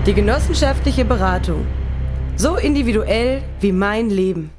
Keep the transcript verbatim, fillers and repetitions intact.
Die genossenschaftliche Beratung. So individuell wie mein Leben.